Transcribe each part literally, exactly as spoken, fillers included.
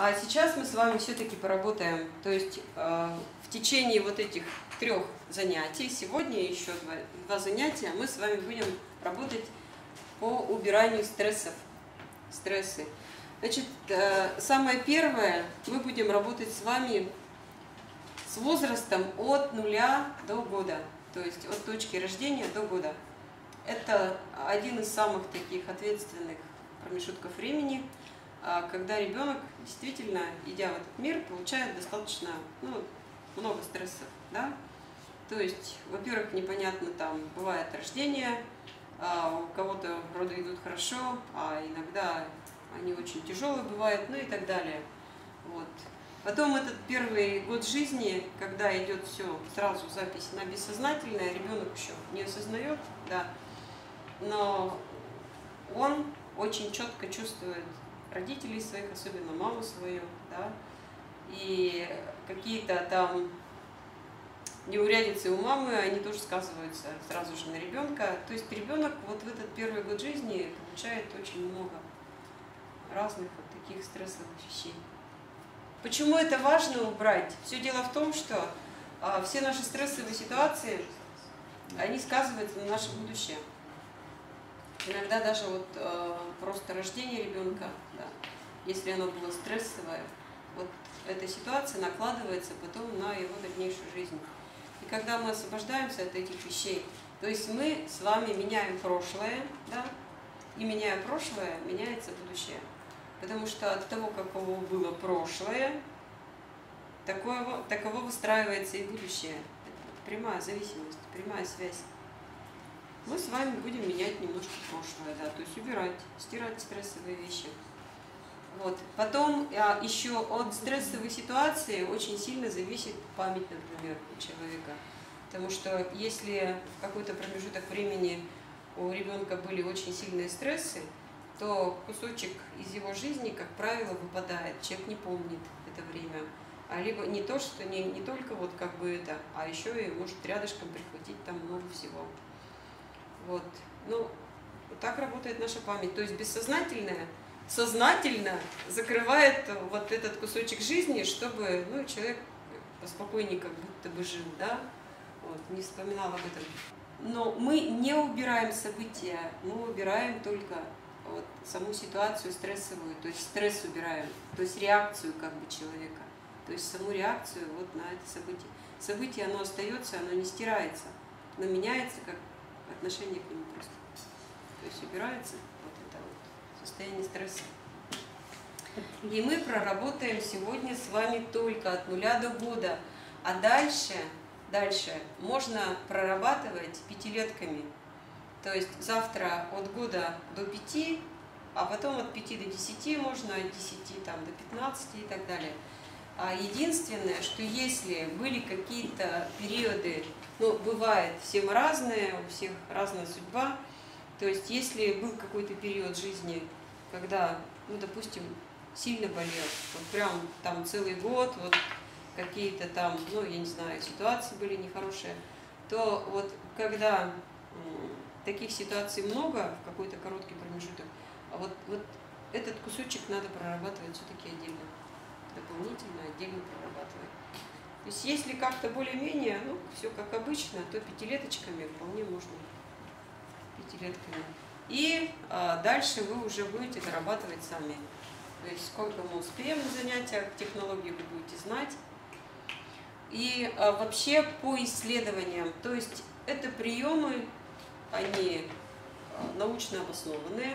А сейчас мы с вами все-таки поработаем, то есть э, в течение вот этих трех занятий, сегодня еще два, два занятия, мы с вами будем работать по убиранию стрессов, стрессы. Значит, э, самое первое, мы будем работать с вами с возрастом от нуля до года, то есть от точки рождения до года. Это один из самых таких ответственных промежутков времени, когда ребенок действительно, идя в этот мир, получает достаточно ну, много стрессов. Да? То есть, во-первых, непонятно, там бывает рождение, у кого-то роды идут хорошо, а иногда они очень тяжелые бывают, ну и так далее. Вот. Потом этот первый год жизни, когда идет все сразу запись на бессознательное, ребенок еще не осознает, да, но он очень четко чувствует родителей своих, особенно маму свою, да, и какие-то там неурядицы у мамы, они тоже сказываются сразу же на ребенка. То есть ребенок вот в этот первый год жизни получает очень много разных вот таких стрессовых вещей. Почему это важно убрать? Все дело в том, что а, все наши стрессовые ситуации, они сказываются на наше будущее. Иногда даже вот э, просто рождение ребенка, да, если оно было стрессовое, вот эта ситуация накладывается потом на его дальнейшую жизнь. И когда мы освобождаемся от этих вещей, то есть мы с вами меняем прошлое, да, и меняя прошлое, меняется будущее. Потому что от того, каково было прошлое, такого, таково выстраивается и будущее. Это прямая зависимость, прямая связь. Мы с вами будем менять немножко прошлое, да, то есть убирать, стирать стрессовые вещи. Вот. Потом а, еще от стрессовой ситуации очень сильно зависит память, например, у человека. Потому что если в какой-то промежуток времени у ребенка были очень сильные стрессы, то кусочек из его жизни, как правило, выпадает. Человек не помнит это время. А либо не то, что не, не только вот как бы это, а еще и может рядышком прихватить там много всего. Вот. Ну, вот так работает наша память. То есть бессознательное сознательно закрывает вот этот кусочек жизни, чтобы ну, человек поспокойнее как будто бы жил, да? Вот, не вспоминал об этом. Но мы не убираем события, мы убираем только вот саму ситуацию стрессовую, то есть стресс убираем, то есть реакцию как бы человека, то есть саму реакцию вот на это событие. Событие, оно остается, оно не стирается, но меняется как отношение к нему просто. То есть убирается вот это вот состояние стресса. И мы проработаем сегодня с вами только от нуля до года. А дальше, дальше можно прорабатывать пятилетками. То есть завтра от года до пяти, а потом от пяти до десяти можно, от десяти там, до пятнадцати и так далее. А единственное, что если были какие-то периоды, ну, бывает, все мы разные, у всех разная судьба, то есть если был какой-то период жизни, когда, ну, допустим, сильно болел, вот прям там целый год, вот какие-то там, ну, я не знаю, ситуации были нехорошие, то вот когда таких ситуаций много в какой-то короткий промежуток, а вот, вот этот кусочек надо прорабатывать все-таки отдельно. Дополнительно отдельно прорабатывать. То есть если как-то более-менее, ну, все как обычно, то пятилеточками вполне можно. Пятилетками. И а, дальше вы уже будете дорабатывать сами. То есть сколько мы успеем на занятиях, технологии вы будете знать. И а, вообще по исследованиям, то есть это приемы, они а, научно обоснованные.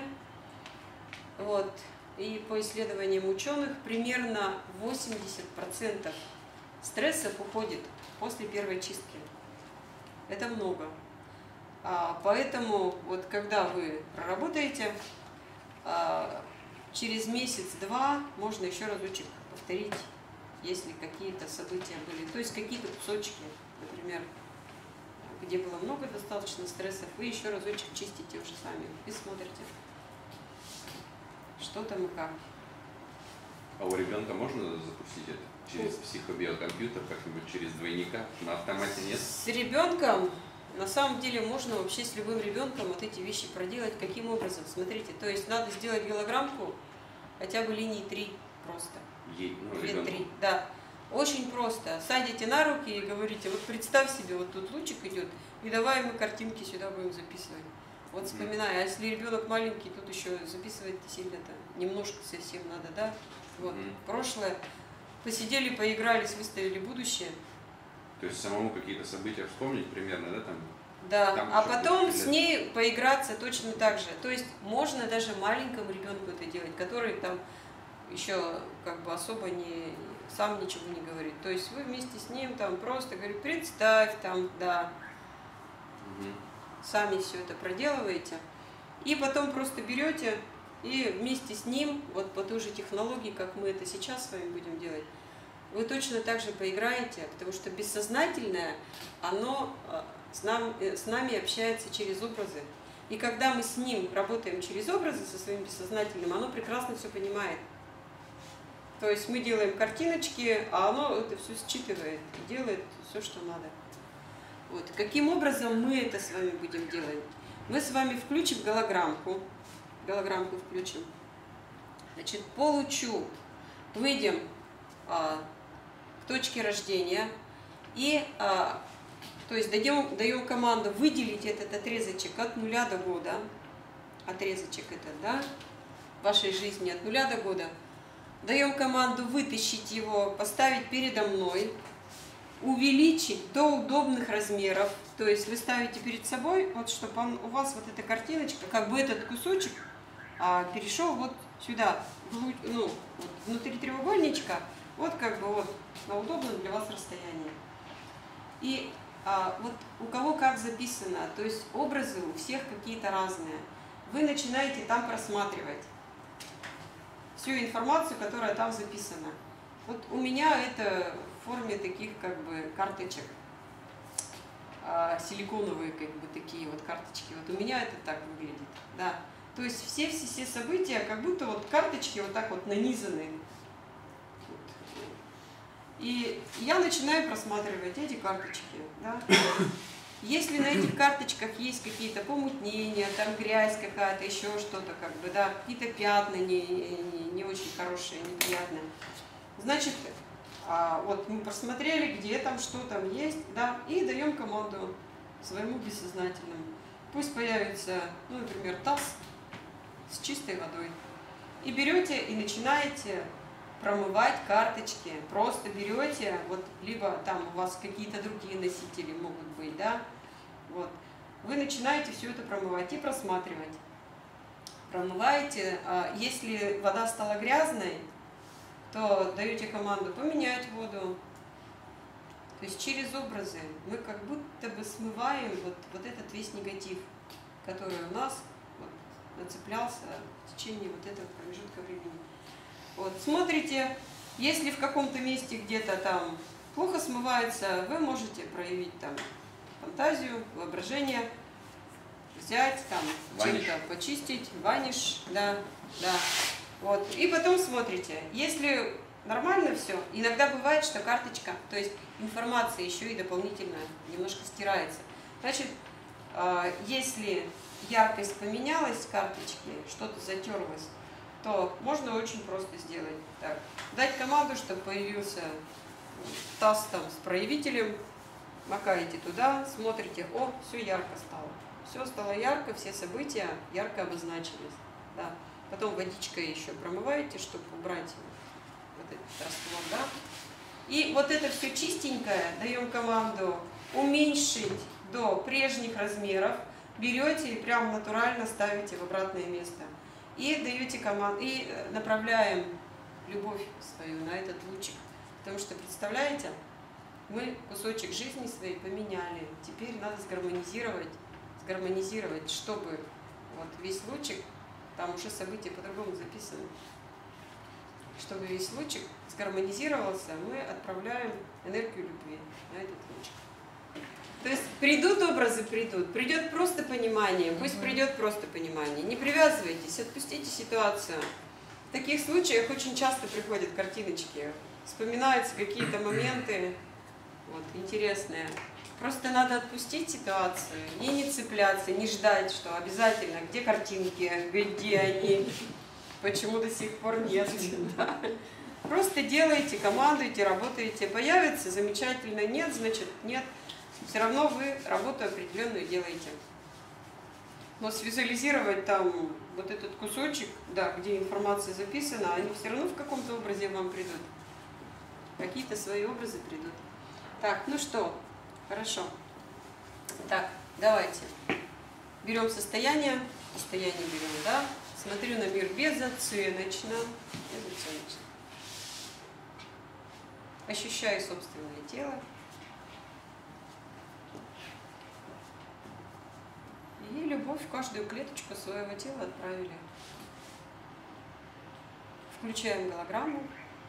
Вот. И по исследованиям ученых примерно восемьдесят процентов стрессов уходит после первой чистки. Это много. А, поэтому вот когда вы проработаете, а, через месяц-два можно еще разочек повторить, если какие-то события были. То есть какие-то кусочки, например, где было много достаточно стрессов, вы еще разочек чистите уже сами и смотрите, что там и как. А у ребенка можно запустить это через психобиокомпьютер, как-нибудь через двойника? На автомате нет? С ребенком, на самом деле, можно вообще с любым ребенком вот эти вещи проделать. Каким образом? Смотрите, то есть надо сделать голограммку хотя бы линии три просто. Ей, ну, две, ребенку. три, да. Очень просто. Садите на руки и говорите, вот представь себе, вот тут лучик идет, и давай мы картинки сюда будем записывать. Вот вспоминай, а если ребенок маленький, тут еще записывать сильно-то немножко совсем надо, да? Вот, Мгм. прошлое. Посидели, поигрались, выставили будущее. То есть самому какие-то события вспомнить примерно, да, там? Да, Там а еще потом будет с ней поиграться точно так же. То есть можно даже маленькому ребенку это делать, который там еще как бы особо не сам ничего не говорит. То есть вы вместе с ним там просто говорите, представь там, да, Мгм. сами все это проделываете. И потом просто берете и вместе с ним, вот по той же технологии, как мы это сейчас с вами будем делать, вы точно так же поиграете, потому что бессознательное, оно э, с, нам, э, с нами общается через образы. И когда мы с ним работаем через образы, со своим бессознательным, оно прекрасно все понимает. То есть мы делаем картиночки, а оно это все считывает и делает все, что надо. Вот. Каким образом мы это с вами будем делать? Мы с вами включим голограммку. Голограммку включим. Значит, по лучу выйдем а, к точке рождения и а, то есть даем, даем команду выделить этот отрезочек от нуля до года. Отрезочек этот, да, вашей жизни от нуля до года. Даем команду вытащить его, поставить передо мной, увеличить до удобных размеров. То есть вы ставите перед собой, вот чтобы он, у вас вот эта картиночка, как бы этот кусочек а, перешел вот сюда, ну, вот внутри треугольничка, вот как бы вот на удобном для вас расстоянии. И а, вот у кого как записано, то есть образы у всех какие-то разные. Вы начинаете там просматривать всю информацию, которая там записана. Вот у меня это в форме таких как бы карточек, а, силиконовые как бы такие вот карточки. Вот у меня это так выглядит, да. То есть все все все события как будто вот карточки вот так вот нанизаны. И я начинаю просматривать эти карточки, да. Если на этих карточках есть какие-то помутнения, там грязь какая-то, еще что-то, как бы, да, какие-то пятна не, не, не очень хорошие, неприятные, значит, а, вот мы просмотрели, где там, что там есть, да, и даем команду своему бессознательному. Пусть появится, ну, например, таз с чистой водой. И берете и начинаете промывать карточки. Просто берете, вот, либо там у вас какие-то другие носители могут быть, да, вот. Вы начинаете все это промывать и просматривать. Pромываете. Если вода стала грязной, то даете команду поменять воду. То есть через образы мы как будто бы смываем вот, вот этот весь негатив, который у нас вот нацеплялся в течение вот этого промежутка времени. Вот, смотрите, если в каком-то месте где-то там плохо смывается, вы можете проявить там фантазию, воображение, взять там, чем-то почистить, ваниш, да, да. Вот. И потом смотрите, если нормально все, иногда бывает, что карточка, то есть информация еще и дополнительно немножко стирается. Значит, если яркость поменялась с карточки, что-то затерлось, то можно очень просто сделать так. Дать команду, чтобы появился таз там с проявителем, макаете туда, смотрите, о, все ярко стало. Все стало ярко, все события ярко обозначились. Да. Потом водичкой еще промываете, чтобы убрать вот этот раствор, да. И вот это все чистенькое даем команду уменьшить до прежних размеров, берете и прям натурально ставите в обратное место. И даете команду, и направляем любовь свою на этот лучик. Потому что, представляете, мы кусочек жизни своей поменяли. Теперь надо сгармонизировать, сгармонизировать, чтобы вот весь лучик, там уже события по-другому записаны, чтобы весь лучик сгармонизировался, мы отправляем энергию любви на этот лучик. То есть придут образы, придут, придет просто понимание, пусть придет просто понимание. Не привязывайтесь, отпустите ситуацию. В таких случаях очень часто приходят картиночки, вспоминаются какие-то моменты вот, интересные. Просто надо отпустить ситуацию и не цепляться, не ждать, что обязательно, где картинки, где они, почему до сих пор нет. Да? Просто делаете, командуете, работаете. Появится — замечательно, нет, значит нет. Все равно вы работу определенную делаете. Но свизуализировать там вот этот кусочек, да, где информация записана, они все равно в каком-то образе вам придут. Какие-то свои образы придут. Так, ну что, хорошо. Так, давайте. Берем состояние. Состояние берем, да. Смотрю на мир безоценочно. Безоценочно. Ощущаю собственное тело. И любовь в каждую клеточку своего тела отправили. Включаем голограмму.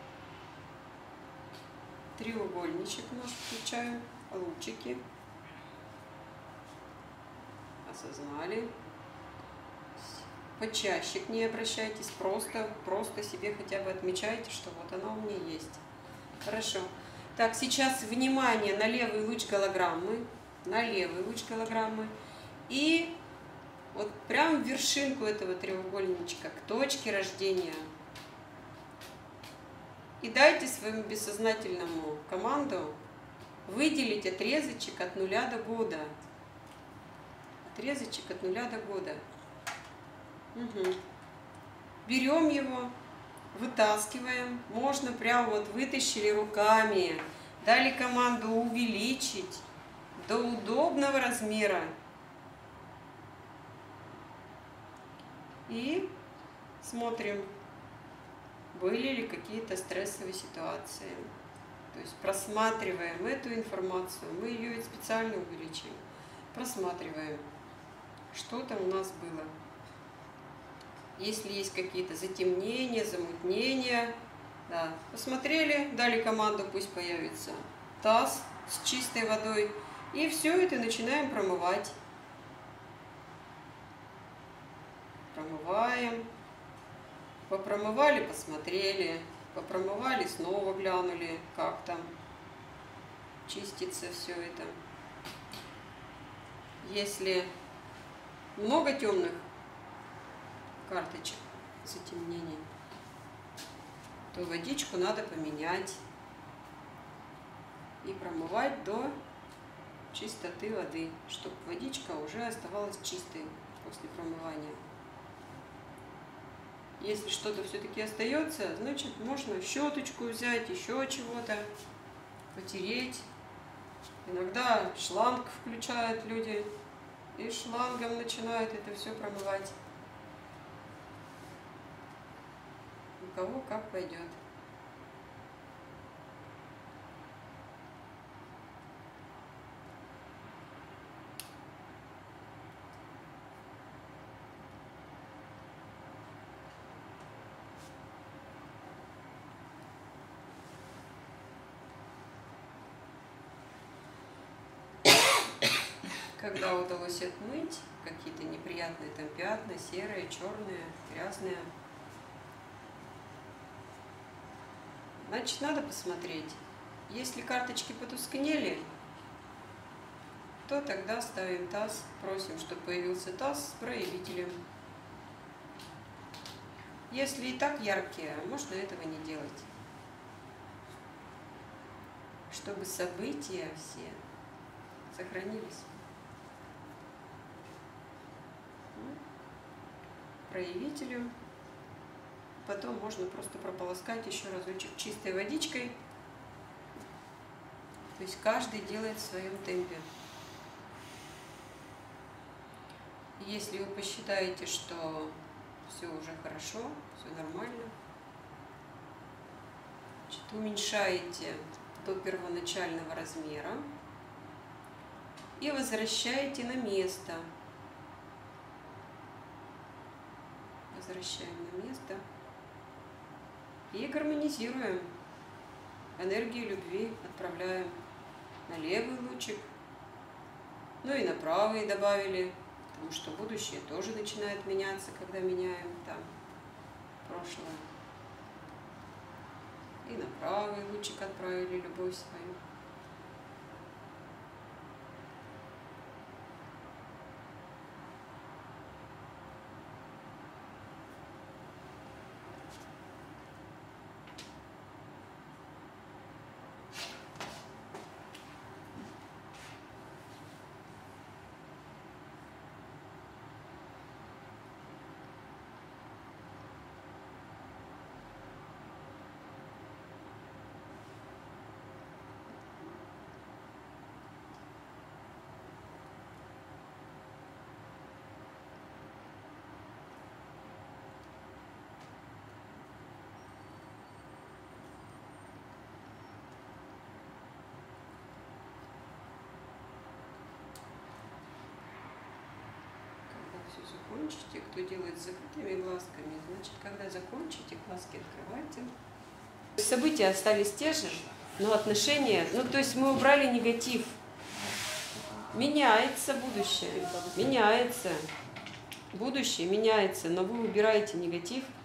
Треугольничек наш включаем. Лучики. Осознали. Почаще к ней обращайтесь. Просто, просто себе хотя бы отмечайте, что вот она у меня есть. Хорошо. Так, сейчас внимание на левый луч голограммы. На левый луч голограммы. И вот прям в вершинку этого треугольничка, к точке рождения. И дайте своему бессознательному команду выделить отрезочек от нуля до года. Отрезочек от нуля до года. Угу. Берем его, вытаскиваем. Можно прям вот вытащили руками. Дали команду увеличить до удобного размера. И смотрим, были ли какие-то стрессовые ситуации. То есть просматриваем эту информацию. Мы ее ведь специально увеличим. Просматриваем, что там у нас было. Если есть какие-то затемнения, замутнения, да, посмотрели, дали команду, пусть появится таз с чистой водой. И все это начинаем промывать. Промываем. Попромывали, посмотрели. Попромывали, снова глянули, как там чистится все это. Если много темных карточек затемнений, то водичку надо поменять и промывать до чистоты воды, чтобы водичка уже оставалась чистой после промывания. Если что-то все-таки остается, значит можно щеточку взять, еще чего-то, потереть. Иногда шланг включают люди и шлангом начинают это все промывать. У кого как пойдет. Когда удалось отмыть какие-то неприятные там пятна, серые, черные, грязные, значит, надо посмотреть. Если карточки потускнели, то тогда ставим таз, просим, чтобы появился таз с проявителем. Если и так яркие, можно этого не делать. Чтобы события все сохранились. Проявителю. Потом можно просто прополоскать еще разочек чистой водичкой. То есть каждый делает в своем темпе. Если вы посчитаете, что все уже хорошо, все нормально, значит, уменьшаете до первоначального размера и возвращаете на место. Возвращаем на место и гармонизируем. Энергию любви отправляем на левый лучик, ну и на правый добавили, потому что будущее тоже начинает меняться, когда меняем там прошлое. И на правый лучик отправили любовь свою. закончите. Кто делает с закрытыми глазками, значит, когда закончите, глазки открывайте. События остались те же, но отношения, ну то есть мы убрали негатив. Меняется будущее, меняется. Будущее меняется, но вы убираете негатив.